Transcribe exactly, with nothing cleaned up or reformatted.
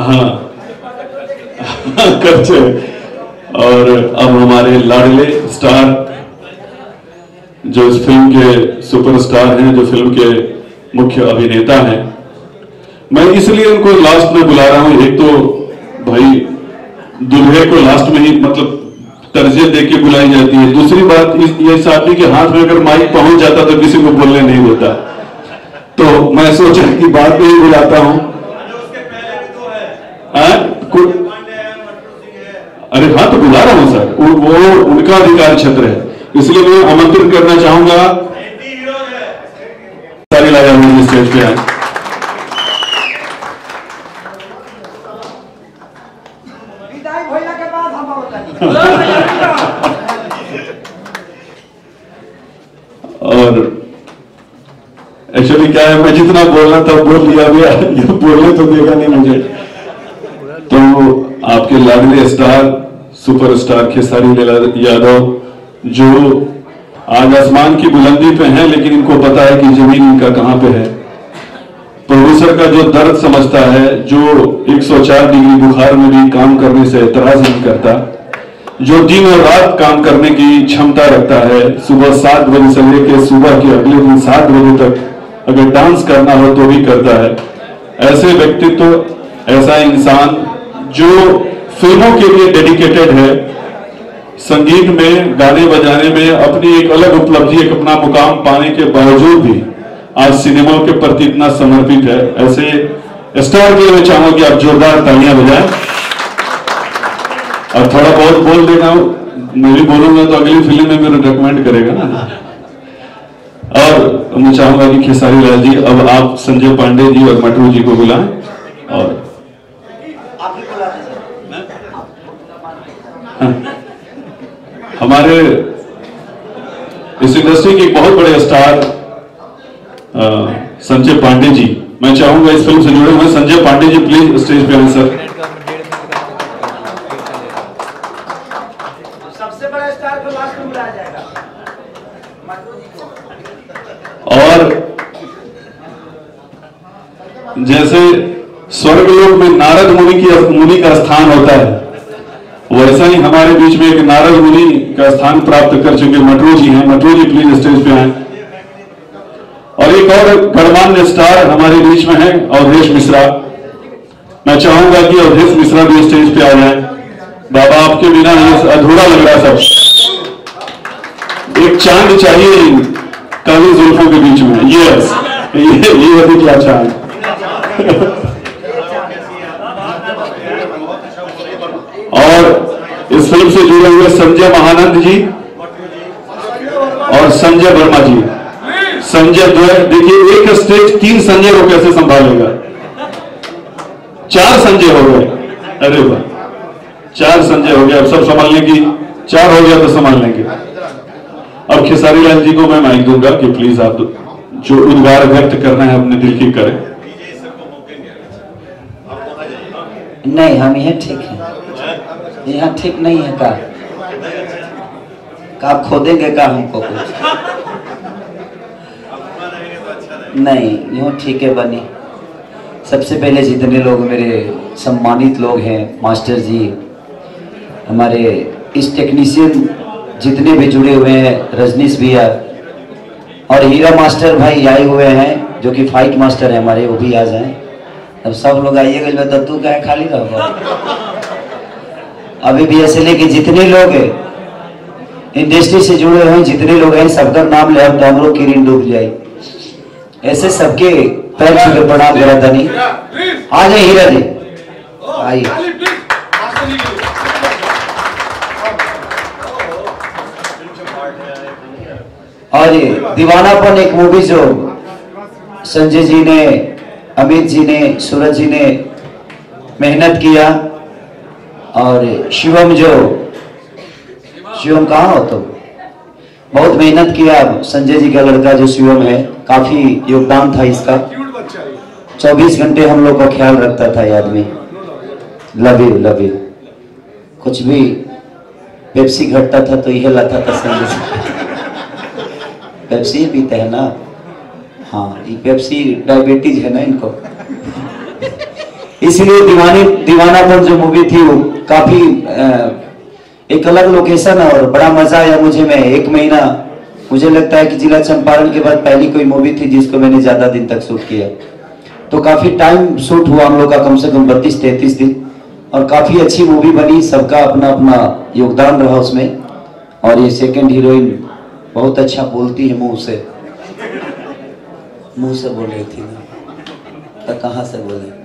हाँ करते। और अब हमारे लाडले स्टार जो इस फिल्म के सुपरस्टार हैं, जो फिल्म के मुख्य अभिनेता हैं, मैं इसलिए उनको लास्ट में बुला रहा हूं। एक तो भाई दूल्हे को लास्ट में ही मतलब तरजीह दे के बुलाई जाती है। दूसरी बात ये साथी के हाथ में अगर माइक पहुंच जाता तो किसी को बोलने नहीं देता, तो मैं सोचा कि बाद में ही बुलाता हूं। अरे हाँ, तो बुला रहा हूं सर, वो, वो उनका अधिकार क्षेत्र है, इसलिए मैं आमंत्रित करना चाहूंगा सारी लाया हुई स्टेज पे आए। और एक्चुअली क्या है, मैं जितना बोलना था बोल लिया, ये बोलने तो देगा नहीं मुझे। तो आपके लाडले स्टार सुपरस्टार खेसारी लाल यादव जो आज आसमान की बुलंदी पे हैं, लेकिन इनको पता है कि जमीन इनका कहां पे है। प्रोड्यूसर का जो दर्द समझता है, जो एक सौ चार डिग्री बुखार में भी काम करने से एतराज नहीं करता, जो दिन और रात काम करने की क्षमता रखता है, सुबह सात बजे से लेकर सुबह के अगले दिन सात बजे तक अगर डांस करना हो तो भी करता है। ऐसे व्यक्तित्व, ऐसा इंसान जो फिल्मों के लिए डेडिकेटेड है, संगीत में, गाने बजाने में अपनी एक अलग उपलब्धि, एक अपना मुकाम पाने के बावजूद भी आज सिनेमा के प्रति इतना समर्पित है। ऐसे स्टार के लिए मैं चाहूंगा कि आप जोरदार तालियां बजाएं। और थोड़ा बहुत बोल देना, मैं भी बोलूंगा तो अगली फिल्म में मेरे रिकमेंड करेगा ना। और मैं चाहूंगा कि खेसारी लाल जी, अब आप संजय पांडे जी और मटरू जी को बुलाएं। और हमारे इस इंडस्ट्री के बहुत बड़े स्टार संजय पांडे जी, मैं चाहूंगा इस फिल्म से जुड़े हुए संजय पांडे जी प्लीज स्टेज पे आए सर। सबसे बड़ा स्टार को लास्ट में बुलाया जाएगा। और जैसे स्वर्गलोक में नारद मुनि की मुनि का स्थान होता है, वैसा ही हमारे बीच में एक नारद मुनि का स्थान प्राप्त कर चुके मटरू जी हैं। मटरू जी प्लीज स्टेज पे आए। और एक और गणमान्य स्टार हमारे बीच में है, अवधेश मिश्रा। मैं चाहूंगा कि अवधेश मिश्रा भी स्टेज पे आ जाए। बाबा, आपके बिना ये अधूरा लग रहा है सब। एक चांद चाहिए काली जुल्फों के बीच में। यस, ये ये अधिक क्या चांद। और इस फिल्म से जुड़े हुए संजय महानंद जी और संजय वर्मा जी। संजय जो है, देखिए एक स्टेज तीन संजय को कैसे संभालेगा। चार संजय हो गए, अरे वाह, चार संजय हो गए। अब सब संभालने की, चार हो गया तो संभाल लेंगे। अब खेसारी लाल जी को मैं माइक दूंगा कि प्लीज आप जो उद्गार व्यक्त करना है अपने दिल की करें। नहीं, हम यहाँ ठीक है, यहाँ ठीक नहीं है का, का आप खोदेंगे का हमको कुछ नहीं, यूँ ठीक है बनी। सबसे पहले जितने लोग मेरे सम्मानित लोग हैं, मास्टर जी, हमारे इस टेक्नीशियन जितने भी जुड़े हुए हैं, रजनीश भैया और हीरा मास्टर भाई आए हुए हैं जो कि फाइट मास्टर है हमारे, वो भी आ जाएं। अब सब लोग आइएगा, तो तू क्या खाली रहोगा। अभी भी ऐसे लेके जितने लोग हैं इंडस्ट्री से जुड़े हुए हैं, जितने लोग हैं, सबका नाम ले तो हम लोग की ऋण डूब जाए। ऐसे सबके पैर छू के प्रणाम करा था। नहीं आ जाए हीरा जी, आइए। और ये दीवानापन एक मूवी जो संजय जी ने, अमित जी ने, सूरज जी ने मेहनत किया, और शिवम जो, शिवम कहाँ हो तुम, बहुत मेहनत किया। संजय जी का लड़का जो शिवम है, काफी योगदान था इसका। चौबीस घंटे हम लोग का ख्याल रखता था ये आदमी। Love you love you. कुछ भी पेप्सी घटता था तो यह लाता था संजय जी। पेप्सी पीते हैं ना, हाँ, ये पेप्सी डायबिटीज है ना इनको, इसलिए दीवानी दीवानापन जो मूवी थी वो काफी एक अलग लोकेशन और बड़ा मजा आया मुझे। मैं एक महीना, मुझे लगता है कि जिला चंपारण के बाद पहली कोई मूवी थी जिसको मैंने ज्यादा दिन तक शूट किया। तो काफी टाइम शूट हुआ हम लोग का, कम से कम बत्तीस तैतीस दिन, और काफी अच्छी मूवी बनी। सबका अपना अपना योगदान रहा उसमें। और ये सेकंड हीरोइन बहुत अच्छा बोलती है, मुंह से मुंह से बोल रही थी ना, तो कहाँ से बोले।